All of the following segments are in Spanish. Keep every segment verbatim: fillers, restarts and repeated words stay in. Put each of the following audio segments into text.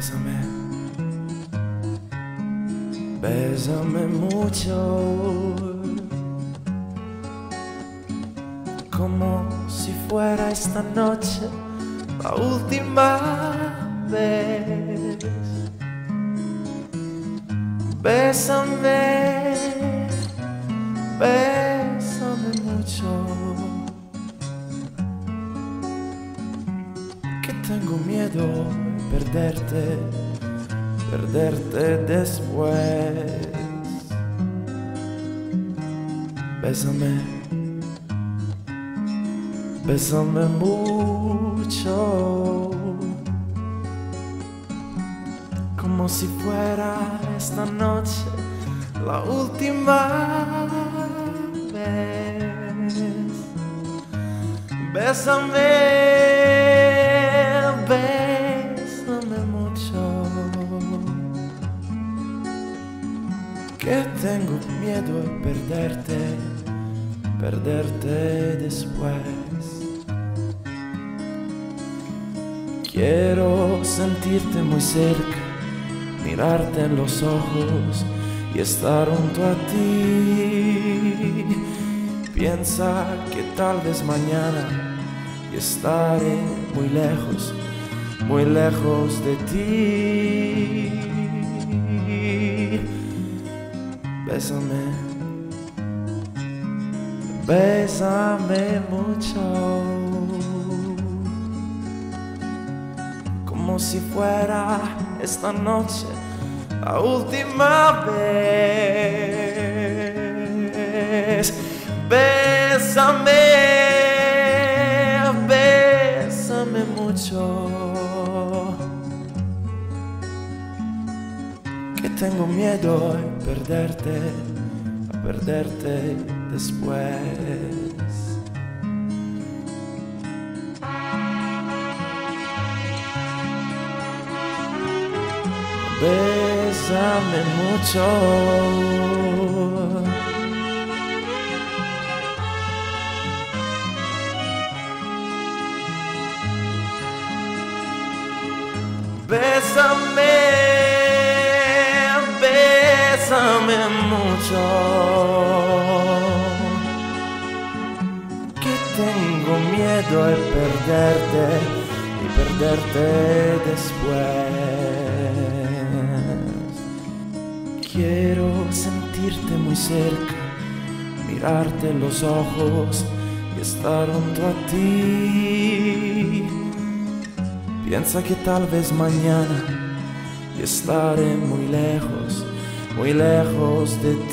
Bésame, bésame mucho, como si fuera esta noche la última vez. Bésame, bésame mucho, que tengo miedo de perderte, perderte después. Bésame, bésame mucho, como si fuera esta noche la última vez. Bésame, bésame mucho, que tengo miedo de perderte, perderte después. Quiero sentirte muy cerca, mirarte en los ojos y estar junto a ti. Piensa que tal vez mañana y estaré muy lejos, muy lejos de ti. Bésame, bésame mucho, como si fuera esta noche la última vez. Bésame, bésame mucho, que tengo miedo de perderte, a perderte después. Bésame mucho, bésame, bésame mucho, que tengo miedo de perderte y perderte después. Quiero sentirte muy cerca, mirarte en los ojos y estar junto a ti. Piensa que tal vez mañana y estaré muy lejos, muy lejos de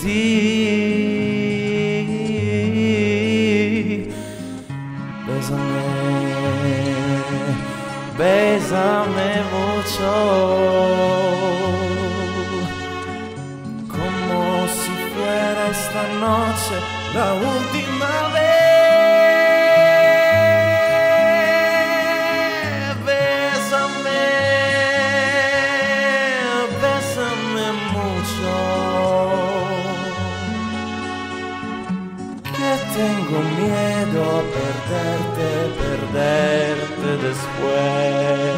ti. Bésame, bésame mucho, como si fuera esta noche la última vez. Bésame, bésame mucho, que tengo miedo a perderte, perderte después.